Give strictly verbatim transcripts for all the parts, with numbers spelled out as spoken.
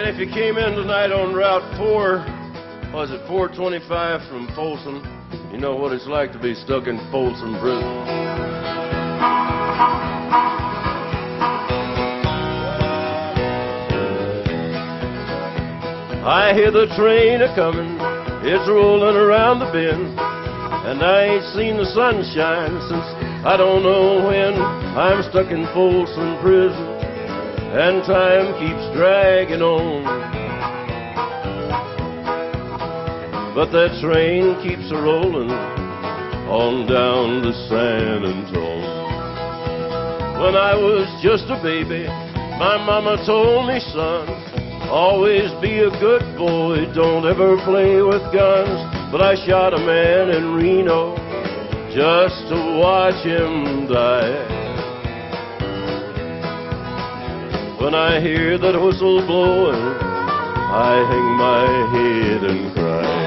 And if you came in tonight on Route four, was it four twenty-five from Folsom, you know what it's like to be stuck in Folsom Prison. I hear the train a-comin', it's rollin' around the bend, and I ain't seen the sunshine since I don't know when. I'm stuck in Folsom Prison, and time keeps dragging on. But that train keeps a-rollin' on down to San Antone. When I was just a baby, my mama told me, son, always be a good boy, don't ever play with guns. But I shot a man in Reno just to watch him die. When I hear that whistle blowing, I hang my head and cry.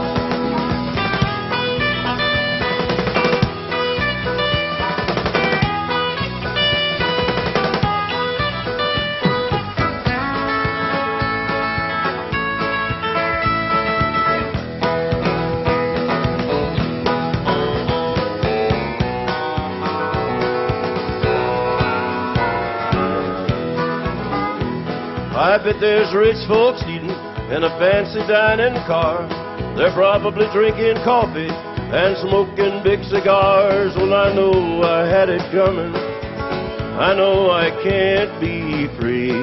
I bet there's rich folks eating in a fancy dining car. They're probably drinking coffee and smoking big cigars. Well, I know I had it coming. I know I can't be free.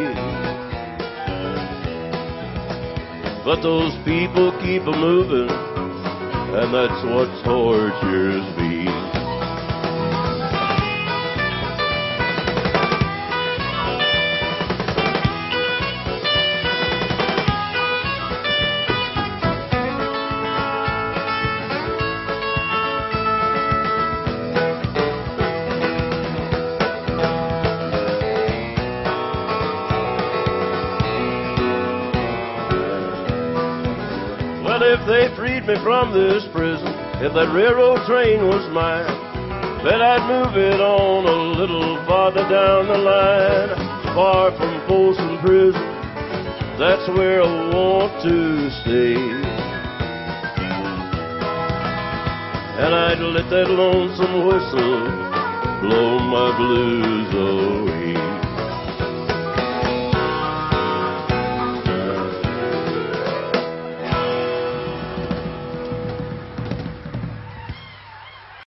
But those people keep a-moving, and that's what tortures me. Well, if they freed me from this prison, if that railroad train was mine, bet I'd move it on a little farther down the line, far from Folsom Prison. That's where I want to stay. And I'd let that lonesome whistle blow my blues away.